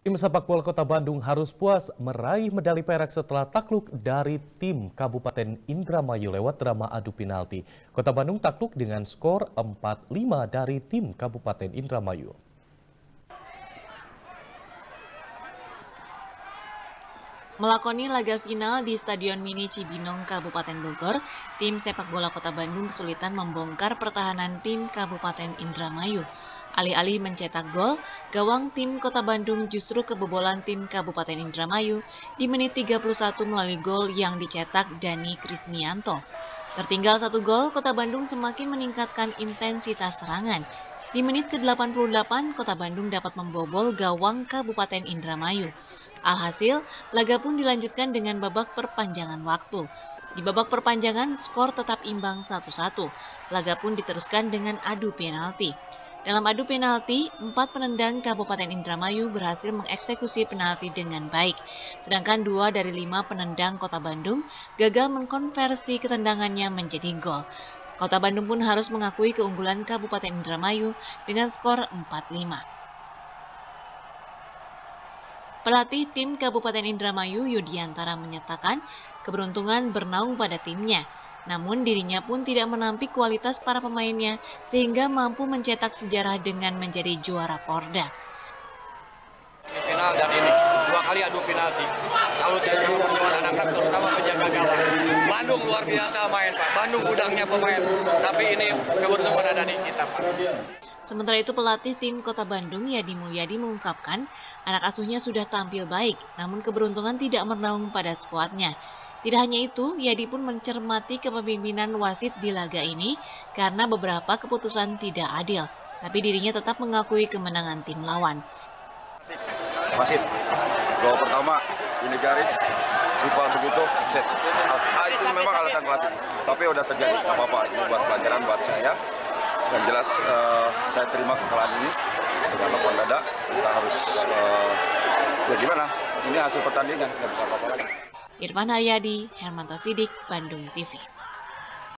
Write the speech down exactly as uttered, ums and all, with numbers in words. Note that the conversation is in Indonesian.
Tim sepak bola Kota Bandung harus puas meraih medali perak setelah takluk dari tim Kabupaten Indramayu lewat drama adu penalti. Kota Bandung takluk dengan skor empat lima dari tim Kabupaten Indramayu. Melakoni laga final di Stadion Mini Cibinong, Kabupaten Bogor, tim sepak bola Kota Bandung kesulitan membongkar pertahanan tim Kabupaten Indramayu. Alih-alih mencetak gol, gawang tim Kota Bandung justru kebobolan tim Kabupaten Indramayu di menit tiga puluh satu melalui gol yang dicetak Dani Krismianto. Tertinggal satu gol, Kota Bandung semakin meningkatkan intensitas serangan. Di menit ke delapan puluh delapan, Kota Bandung dapat membobol gawang Kabupaten Indramayu. Alhasil, laga pun dilanjutkan dengan babak perpanjangan waktu. Di babak perpanjangan, skor tetap imbang satu satu. Laga pun diteruskan dengan adu penalti. Dalam adu penalti, empat penendang Kabupaten Indramayu berhasil mengeksekusi penalti dengan baik. Sedangkan dua dari lima penendang Kota Bandung gagal mengkonversi ketendangannya menjadi gol. Kota Bandung pun harus mengakui keunggulan Kabupaten Indramayu dengan skor empat lima. Pelatih tim Kabupaten Indramayu Yudiantara menyatakan keberuntungan bernaung pada timnya. Namun dirinya pun tidak menampik kualitas para pemainnya sehingga mampu mencetak sejarah dengan menjadi juara Porda. Final dan ini dua kali adu penalti. Salut saya sama anak-anak terutama penjaga gawang. Bandung luar biasa main Pak. Bandung gudangnya pemain. Tapi ini keberuntungan ada di kita Pak. Sementara itu pelatih tim Kota Bandung Yadi Mulyadi mengungkapkan anak asuhnya sudah tampil baik, namun keberuntungan tidak menaung pada skuadnya. Tidak hanya itu, Yadi pun mencermati kepemimpinan wasit di laga ini karena beberapa keputusan tidak adil, tapi dirinya tetap mengakui kemenangan tim lawan. Wasit, gol pertama ini garis, lupa begitu, set. Ah, itu memang alasan pelatih, tapi udah terjadi, nggak apa-apa, ini buat pelajaran buat saya. Dan jelas uh, saya terima kekalahan ini dengan lapang dada. Kita harus uh, ya gimana? Ini hasil pertandingan, nggak bisa apa-apa lagi. Irfan Haryadi, Hermanto Sidik, Bandung T V.